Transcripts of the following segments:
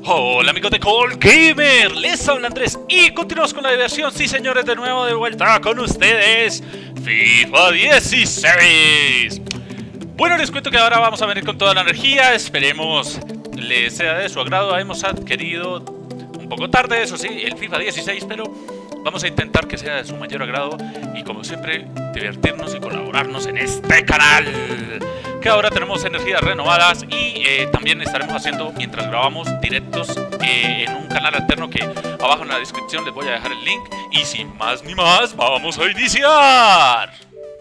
Hola amigos de Call Gamer, les habla Andrés y continuamos con la diversión. Sí señores, de nuevo de vuelta con ustedes FIFA 16. Bueno, les cuento que ahora vamos a venir con toda la energía. Esperemos les sea de su agrado. Hemos adquirido un poco tarde, eso sí, el FIFA 16, pero vamos a intentar que sea de su mayor agrado y como siempre divertirnos y colaborarnos en este canal, que ahora tenemos energías renovadas y también estaremos haciendo, mientras grabamos, directos en un canal alterno que abajo en la descripción les voy a dejar el link. Y sin más ni más, vamos a iniciar.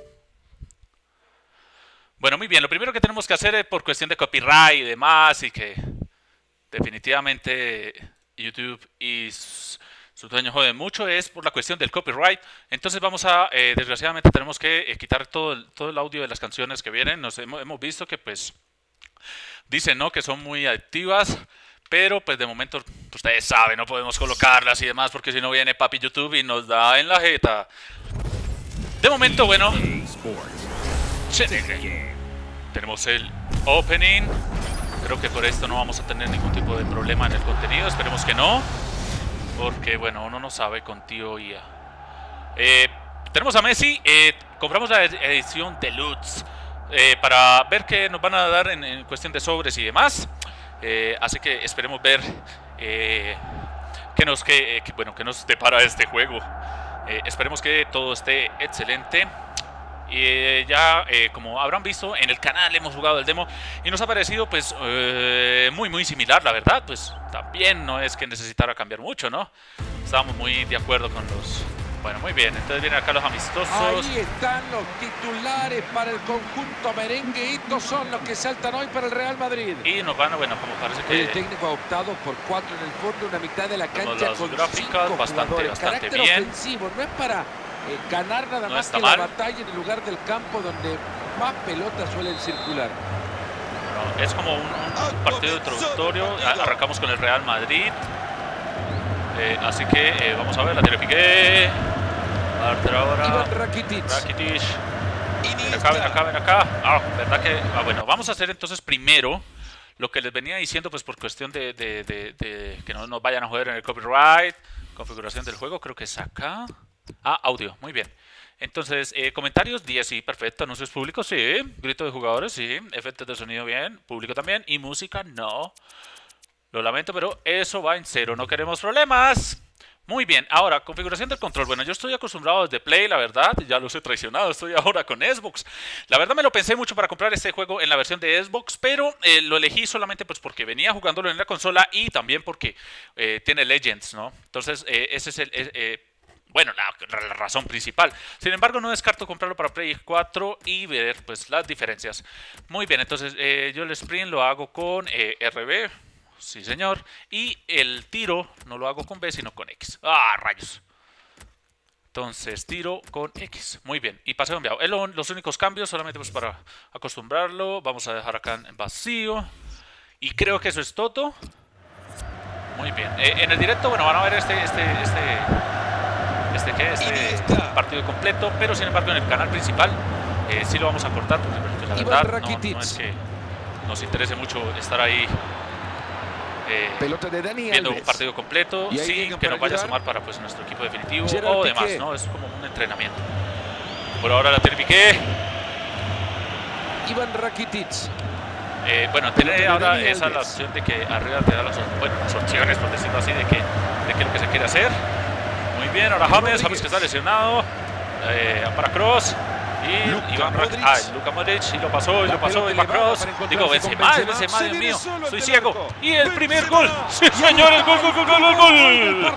Bueno, muy bien, lo primero que tenemos que hacer es por cuestión de copyright y demás, y que definitivamente YouTube y su dueño jode mucho, es por la cuestión del copyright. Entonces vamos a, desgraciadamente tenemos que quitar todo el audio de las canciones que vienen. Hemos visto que pues dicen, ¿no?, que son muy adictivas, pero pues de momento ustedes saben, no podemos colocarlas y demás porque si no viene papi YouTube y nos da en la jeta. De momento, bueno, tenemos el opening. Creo que por esto no vamos a tener ningún tipo de problema en el contenido, esperemos que no, porque bueno, uno no sabe con tío IA. Tenemos a Messi, compramos la edición Deluxe para ver qué nos van a dar en cuestión de sobres y demás. Así que esperemos ver qué nos depara este juego. Esperemos que todo esté excelente. Como habrán visto en el canal, hemos jugado el demo y nos ha parecido pues muy similar, la verdad. Pues también no es que necesitara cambiar mucho, ¿no? Estábamos muy de acuerdo con los... Bueno, muy bien, entonces vienen acá los amistosos. Ahí están los titulares para el conjunto merengue. Estos son los que saltan hoy para el Real Madrid. Y nos van a, bueno, como parece que... El técnico ha optado por 4 en el fondo, una mitad de la cancha con gráficas 5 bastante carácter bien. ofensivo, no es para ganar nada No más está que mal. la batalla en el lugar del campo donde más pelotas suelen circular. Bueno, es como un partido introductorio. Arrancamos con el Real Madrid. Así que vamos a ver, la tiene Piqué. Ahora Iván Rakitic. Ven acá. Verdad que... bueno, vamos a hacer entonces primero lo que les venía diciendo, pues por cuestión de que no nos vayan a joder en el copyright. Configuración del juego, creo que es acá. Audio, muy bien. Entonces, comentarios, 10, sí, perfecto. Anuncios públicos, sí. Grito de jugadores, sí. Efectos de sonido, bien. Público también. Y música, no. Lo lamento, pero eso va en 0. No queremos problemas. Muy bien. Ahora, configuración del control. Bueno, yo estoy acostumbrado desde Play, la verdad. Ya los he traicionado. Estoy ahora con Xbox. La verdad me lo pensé mucho para comprar este juego en la versión de Xbox, pero lo elegí solamente pues porque venía jugándolo en la consola y también porque tiene Legends, ¿no? Entonces, ese es el... bueno, la razón principal. Sin embargo, no descarto comprarlo para Play 4 y ver pues las diferencias. Muy bien, entonces yo el sprint lo hago con RB. Sí, señor. Y el tiro no lo hago con B, sino con X. Rayos. Entonces, tiro con X. Muy bien. Y paseo enviado. Los únicos cambios, solamente pues para acostumbrarlo. Vamos a dejar acá en vacío. Y creo que eso es todo. Muy bien. En el directo, bueno, van a ver este partido completo, pero sin embargo en el canal principal sí lo vamos a cortar porque la verdad no es que nos interese mucho estar ahí Pelota de Dani viendo Alves. un partido completo sin que nos vaya a sumar para pues nuestro equipo definitivo o demás, ¿no? Es como un entrenamiento. Por ahora la tiene Piqué. Iván Rakitic. Bueno, tiene ahora esa la opción de que arriba te da las opciones, por decirlo así, de que lo que se quiere hacer. Muy bien, ahora James que está lesionado. Para Kroos. Y Iván Rakitic. Luka Modric. Y lo pasó, y va Kroos. Digo, Benzema, Dios mío. Soy ciego. Y el primer gol. Sí, señor, el gol. Bueno,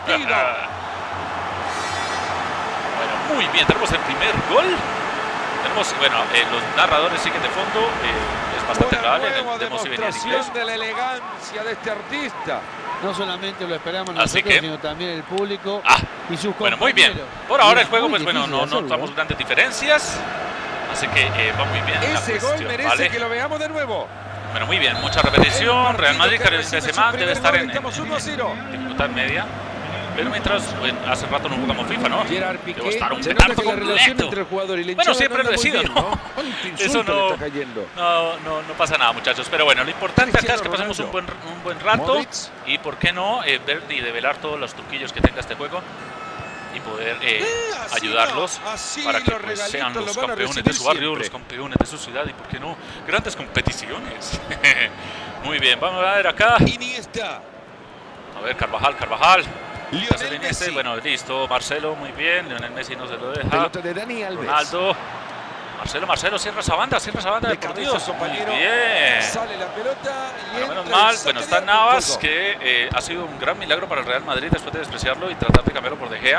muy bien, tenemos el primer gol. Tenemos, bueno, los narradores siguen de fondo. Es bastante agradable. Vemos si venía en inglés. De la elegancia de este artista. No solamente lo esperamos nosotros, sino también el público y sus compañeros. Bueno, muy bien. Por ahora el juego, pues bueno, no notamos grandes diferencias. Así que va muy bien. Ese gol merece que lo veamos de nuevo. Bueno, muy bien. Mucha repetición. Real Madrid, Benzema debe estar en dificultad media. Pero mientras, bueno, hace rato no jugamos FIFA, ¿no? Gerard Piqué, debo estar un se nota petardo que la relación completo. entre el jugador y la Bueno, hinchada siempre no lo he anda muy sido, bien, ¿no? ¿Cuánto Eso insulto le no, está cayendo? no pasa nada, muchachos. Pero bueno, lo importante acá es que pasemos un buen rato. Modric. Y por qué no, ver y develar todos los truquillos que tenga este juego. Y poder ayudarlos para que pues, sean los campeones de su barrio, siempre. los campeones de su ciudad y, por qué no, grandes competiciones. Muy bien, vamos a ver acá. Iniesta. A ver, Carvajal. Lionel Messi. Bueno, listo, Marcelo, muy bien. Lionel Messi no se lo deja. Pelota de Dani Alves. Ronaldo. Marcelo, cierra esa banda de por Dios. Muy bien. Sale la pelota y Bueno, menos entra mal, el bueno, saque está de Navas, arco. que ha sido un gran milagro para el Real Madrid después de despreciarlo y tratar de cambiarlo por De Gea.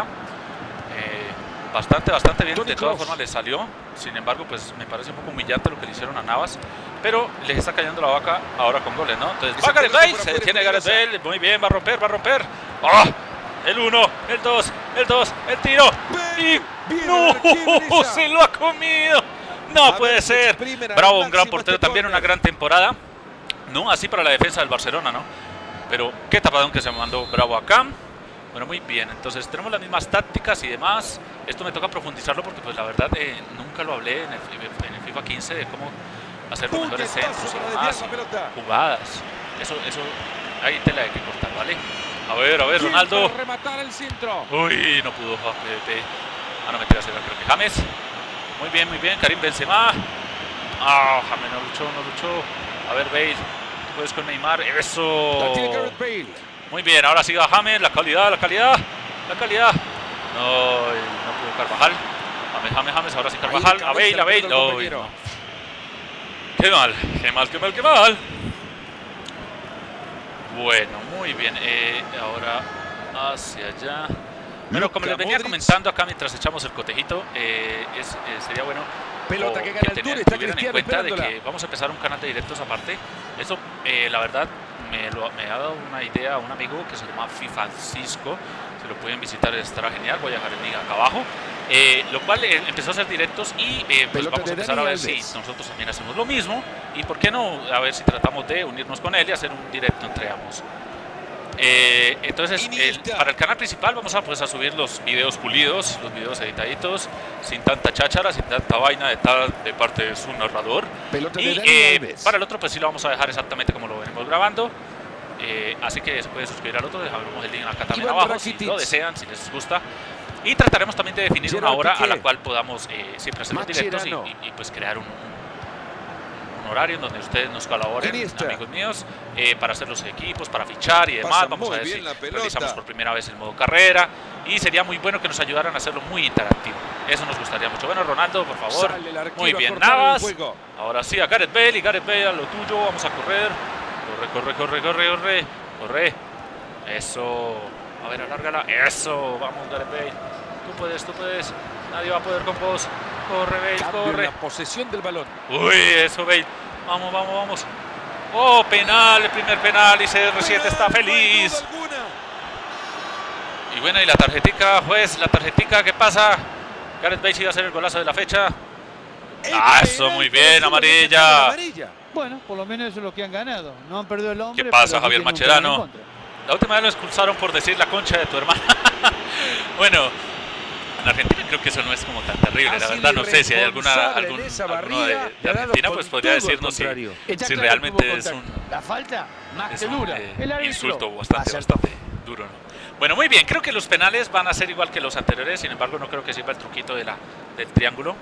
Bastante bien, Toni de todas Kroos. formas le salió. Sin embargo, pues me parece un poco humillante lo que le hicieron a Navas. Pero les está cayendo la vaca ahora con goles, ¿no? Entonces, Esa va Gareth pelota Bale, por se afuera detiene es Gareth peligrosa. Bale. Muy bien, va a romper. ¡Ah! El 1, el 2, el tiro. Y Bien, ¡no! Arquero, ¡Se lo ha comido! No A puede ver si ser. exprimen al Bravo, un gran máximo portero este también, una córner. gran temporada. No así para la defensa del Barcelona, ¿no? Pero qué tapadón que se mandó Bravo acá. Bueno, muy bien. Entonces tenemos las mismas tácticas y demás. Esto me toca profundizarlo porque pues la verdad nunca lo hablé en el FIFA 15 de cómo hacer los mejores centros y para demás. desviar la pelota. Jugadas. Eso ahí te la hay que cortar, ¿vale? A ver, Ronaldo. Para rematar el centro. Uy, no pudo. No me tiras, creo que James. Muy bien. Karim Benzema. James no luchó. A ver, Bale. Tú puedes con Neymar. Eso. La tiene Gareth Bale. Muy bien, ahora sigue James. La calidad. No pudo Carvajal. James. Ahora sí Carvajal. A Bale. No. Qué mal. Bueno, muy bien. Ahora hacia allá. Bueno, como les venía comentando acá mientras echamos el cotejito, sería bueno Pelota que gana altura, está tuvieran en Cristiano cuenta de esperándola. que vamos a empezar un canal de directos aparte. Eso, la verdad, me ha dado una idea a un amigo que se llama FIFA Cisco. Se lo pueden visitar, estará genial. Voy a dejar el link acá abajo. Lo cual empezó a hacer directos y pues vamos a empezar a ver si nosotros también hacemos lo mismo. Y por qué no, a ver si tratamos de unirnos con él y hacer un directo entre ambos. Entonces para el canal principal vamos a subir los videos pulidos, los videos editaditos, sin tanta cháchara, sin tanta vaina de parte de su narrador. Pelota de Y Dani Alves. para el otro pues sí lo vamos a dejar exactamente como lo venimos grabando. Así que se puede suscribir al otro, dejaremos el link acá también Iván abajo Rakitic. si lo desean, si les gusta. Y trataremos también de definir Gerard una hora Piqué. a la cual podamos siempre hacer los directos y pues crear un horario en donde ustedes nos colaboren, Iniesta. amigos míos, para hacer los equipos, para fichar y demás. Pasa Vamos a muy ver bien si la pelota. realizamos por primera vez el modo carrera y sería muy bueno que nos ayudaran a hacerlo muy interactivo. Eso nos gustaría mucho. Bueno, Ronaldo, por favor. Sale el arquero Muy a bien, cortar el Navas. juego. Ahora sí, a Gareth Bale, y Gareth Bale a lo tuyo. Vamos a correr. Corre. Eso. A ver, alárgala. Eso. Vamos, Gareth Bale. Tú puedes. Nadie va a poder con vos. Corre, Bale, Cambio en corre. la posesión del balón. Uy, eso, Bale. Vamos. Oh, penal, el primer penal y CR7 está feliz. Y bueno, y la tarjetica, juez, ¿qué pasa? Gareth Bale iba a hacer el golazo de la fecha. Eso, muy bien, amarilla. Bueno, por lo menos eso es lo que han ganado. No han perdido el hombre. ¿Qué pasa, pero Javier sí tienen un penal en Macherano? contra. La última vez lo expulsaron por decir la concha de tu hermana. Bueno, en Argentina creo que eso no es como tan terrible, la verdad. No sé si hay alguno de Argentina, pues podría decirnos si realmente es un La falta más que dura. El árbitro insulto bastante duro, ¿no? Bueno, muy bien, creo que los penales van a ser igual que los anteriores, sin embargo no creo que sirva el truquito del triángulo.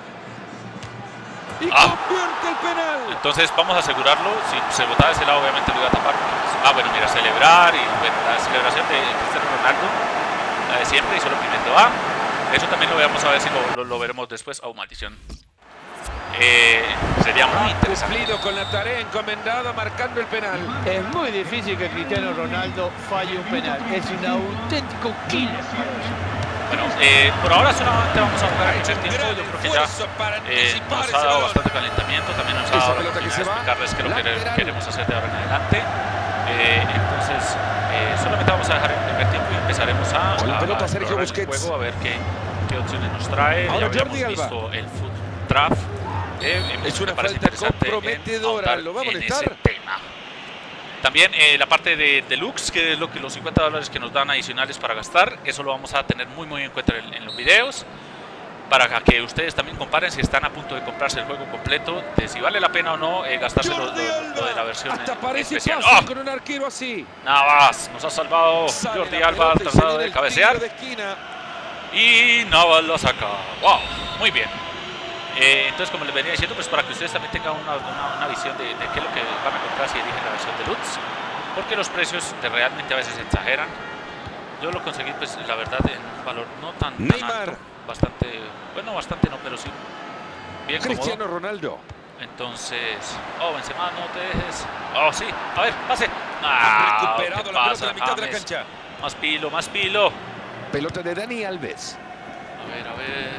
Y convierte el penal. Entonces vamos a asegurarlo. Si se botaba de ese lado, obviamente lo iba a tapar. Bueno, mira, celebrar. Y bueno, la celebración de Cristiano Ronaldo, la de siempre, y solo Pimento A. Eso también lo vamos a ver si lo veremos después. Oh, maldición. Sería muy interesante. Cumplido con la tarea encomendada, marcando el penal. Es muy difícil que Cristiano Ronaldo falle un penal. Es un auténtico killer. Bueno, por ahora solamente vamos a jugar a mucho tiempo. Yo creo que ya nos ha dado bastante calentamiento. También nos ha dado la oportunidad de explicarles qué es lo que queremos hacer de ahora en adelante. Entonces, solamente vamos a dejar el primer tiempo y empezaremos a Sergio el Busquets. juego, a ver qué opciones nos trae. Ahora Ya Jordi habíamos Alba. visto el Foot Draft. Es una Me parece falta interesante comprometedora. ¿Lo va a en molestar? ese tema. También la parte de Deluxe, que es lo que los $50 que nos dan adicionales para gastar. Eso lo vamos a tener muy en cuenta en los videos, para que ustedes también comparen si están a punto de comprarse el juego completo, de si vale la pena o no gastarse lo de la versión especial. ¡Oh! Con un arquero así. Navas nos ha salvado. Jordi Alba tratado de cabecear. Y Navas lo saca. ¡Wow! Muy bien. Entonces, como les venía diciendo, pues para que ustedes también tengan una visión de qué es lo que van a comprar si eligen la versión Deluxe, porque los precios realmente a veces exageran. Yo lo conseguí, pues la verdad, en un valor no tan alto. Bastante, bueno, bastante no, pero sí bien Cristiano cómodo. Ronaldo. Entonces, Benzema, no te dejes. Sí, a ver, pase. Recuperado la pelota en la mitad de la cancha. Más pilo. Pelota de Dani Alves. A ver.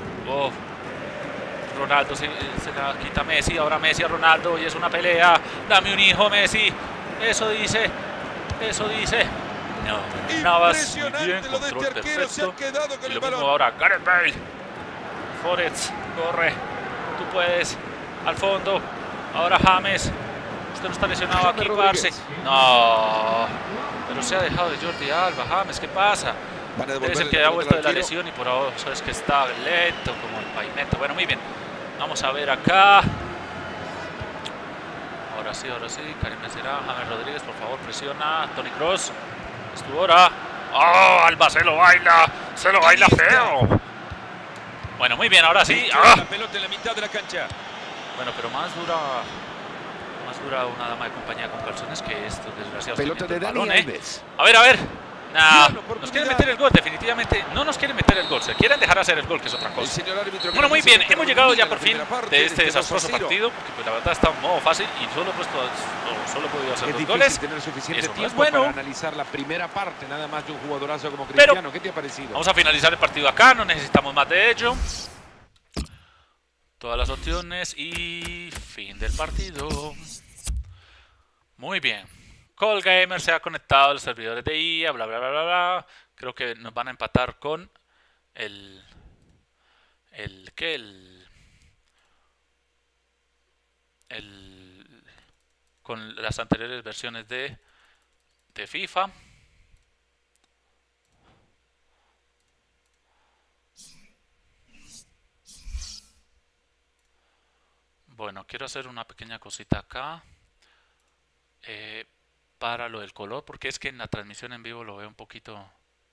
Ronaldo se la quita Messi, ahora Messi a Ronaldo y es una pelea. Dame un hijo, Messi. Eso dice. No, Navas, muy bien, control perfecto. Y lo mismo ahora, Gareth Bale. Forest, corre. Tú puedes. Al fondo. Ahora James. Usted no está lesionado aquí, parce. No. Pero se ha dejado de Jordi Alba. James, ¿qué pasa? Debe ser que ha vuelto de la lesión y por ahora es que está lento como el pavimento. Bueno, muy bien. Vamos a ver acá. Ahora sí. Karim Benzema, James Rodríguez, por favor, presiona. Toni Kroos. Es tu hora. Alba se lo baila feo. Bueno, muy bien, ahora sí. La pelota en la mitad de la cancha. Bueno, pero más dura una dama de compañía con calzones que estos desgraciados. Pelota de Dani Alves. A ver. Nos quieren meter el gol, definitivamente. No nos quieren meter el gol, se quieren dejar hacer el gol, que es otra cosa. Bueno, muy bien, hemos llegado ya por fin de este desastroso partido, porque pues, la verdad está un modo fácil y solo he podido hacer 2 goles. Tener suficiente Eso no es tiempo bueno para analizar la primera parte, nada más de un jugadorazo como Cristiano. Pero ¿Qué te ha parecido? Vamos a finalizar el partido acá, no necesitamos más de ello. Todas las opciones y fin del partido. Muy bien. Call Gamer se ha conectado a los servidores de IA, bla. Creo que nos van a empatar con con las anteriores versiones de FIFA. Bueno, quiero hacer una pequeña cosita acá. Para lo del color, porque es que en la transmisión en vivo lo veo un poquito.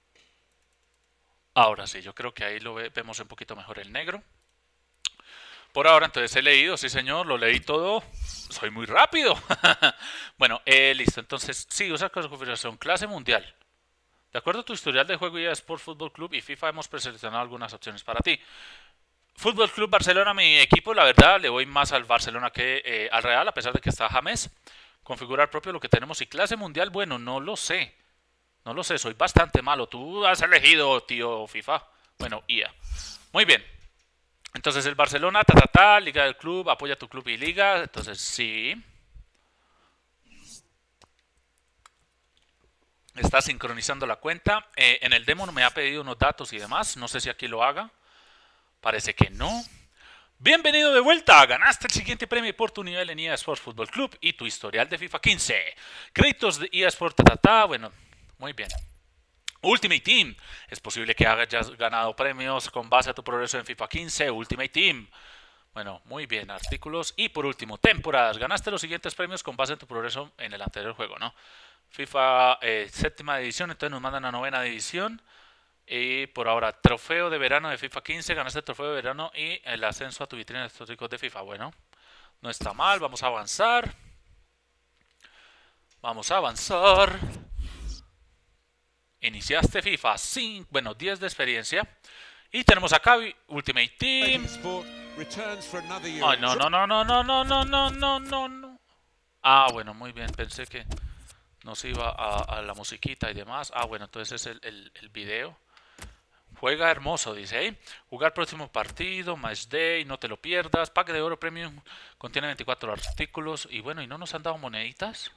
Ahora sí, yo creo que ahí lo vemos un poquito mejor el negro. Por ahora, entonces he leído, sí señor, lo leí todo. Soy muy rápido. Bueno, listo. Entonces, sí, usa configuración clase mundial. De acuerdo a tu historial de juego y eSport Fútbol Club y FIFA, hemos preseleccionado algunas opciones para ti. Fútbol Club Barcelona, mi equipo, la verdad, le voy más al Barcelona que al Real, a pesar de que está James. Configurar propio lo que tenemos. Y clase mundial, bueno, no lo sé, soy bastante malo. Tú has elegido, tío FIFA. Bueno, IA. Muy bien. Entonces el Barcelona, liga del club, apoya tu club y liga. Entonces sí. Está sincronizando la cuenta. En el demo me ha pedido unos datos y demás. No sé si aquí lo haga. Parece que no. Bienvenido de vuelta, ganaste el siguiente premio por tu nivel en EA Sports Football Club y tu historial de FIFA 15. Créditos de EA Sports, bueno, muy bien. Ultimate Team, es posible que hayas ganado premios con base a tu progreso en FIFA 15, Ultimate Team. Bueno, muy bien, artículos. Y por último, temporadas, ganaste los siguientes premios con base en tu progreso en el anterior juego, ¿no? FIFA séptima división, entonces nos mandan a novena división. Y por ahora, trofeo de verano de FIFA 15, ganaste el trofeo de verano y el ascenso a tu vitrina de históricos de FIFA. Bueno, no está mal, vamos a avanzar. Iniciaste FIFA 5, bueno, 10 de experiencia. Y tenemos acá Ultimate Team. Ay, no. Bueno, muy bien, pensé que nos iba a la musiquita y demás. Bueno, entonces es el video. Juega hermoso, dice, ¿eh? Jugar próximo partido, Match Day, no te lo pierdas. Pack de oro premium, contiene 24 artículos. Y bueno, ¿y no nos han dado moneditas?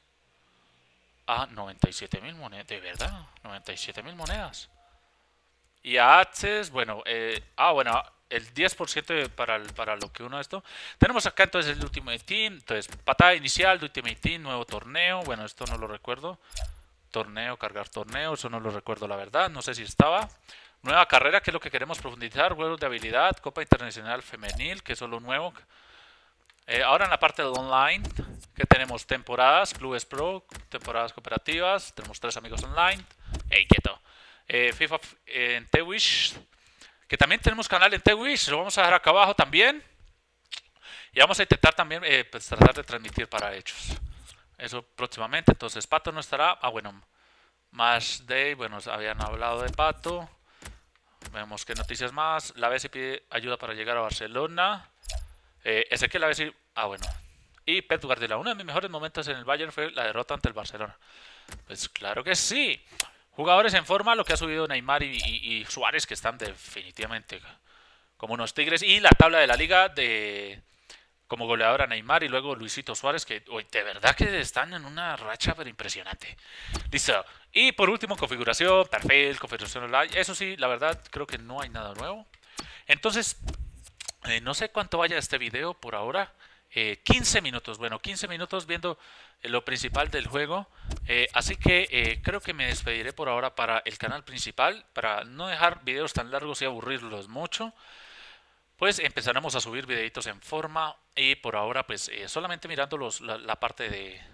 97.000 monedas, de verdad, 97.000 monedas. Y a Access, bueno, el 10% para lo que uno esto. Tenemos acá entonces el Ultimate Team. Entonces, patada inicial de Ultimate Team, nuevo torneo. Bueno, esto no lo recuerdo. Torneo, cargar torneo, eso no lo recuerdo la verdad. No sé si estaba. Nueva carrera, que es lo que queremos profundizar. Juegos de habilidad, Copa Internacional Femenil, que es lo nuevo. Ahora en la parte de online, que tenemos temporadas, clubes pro, temporadas cooperativas, tenemos 3 amigos online. ¡Ey, quieto! FIFA en Twitch, que también tenemos canal en Twitch, lo vamos a dejar acá abajo también. Y vamos a intentar también pues, tratar de transmitir para ellos. Eso próximamente, entonces Pato no estará. Ah, bueno, Match Day, bueno, habían hablado de Pato. Vemos qué noticias más. La BS pide ayuda para llegar a Barcelona. Ezequiel la BS, ah, bueno. Y Pep Guardiola, uno de mis mejores momentos en el Bayern fue la derrota ante el Barcelona. Pues claro que sí. Jugadores en forma, lo que ha subido Neymar y Suárez, que están definitivamente como unos tigres. Y la tabla de la liga de como goleadora Neymar y luego Luisito Suárez, que hoy de verdad que están en una racha pero impresionante. Listo. Y por último, configuración, perfil, configuración online. Eso sí, la verdad creo que no hay nada nuevo. Entonces, no sé cuánto vaya este video por ahora. 15 minutos, bueno, 15 minutos viendo lo principal del juego. Así que creo que me despediré por ahora para el canal principal, para no dejar videos tan largos y aburrirlos mucho. Pues empezaremos a subir videitos en forma y por ahora pues solamente mirando la parte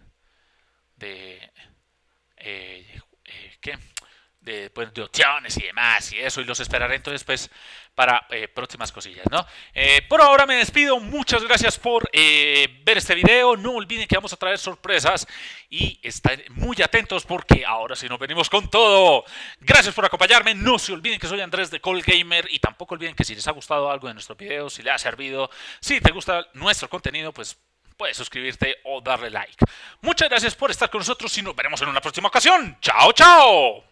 de opciones y demás y eso, y los esperaré entonces pues para próximas cosillas, ¿no? Por ahora me despido, muchas gracias por ver este video, no olviden que vamos a traer sorpresas y estén muy atentos porque ahora sí nos venimos con todo. Gracias por acompañarme, no se olviden que soy Andrés de Colgamer y tampoco olviden que si les ha gustado algo de nuestros videos, si les ha servido, si te gusta nuestro contenido, pues puedes suscribirte o darle like. Muchas gracias por estar con nosotros y nos veremos en una próxima ocasión. ¡Chao, chao!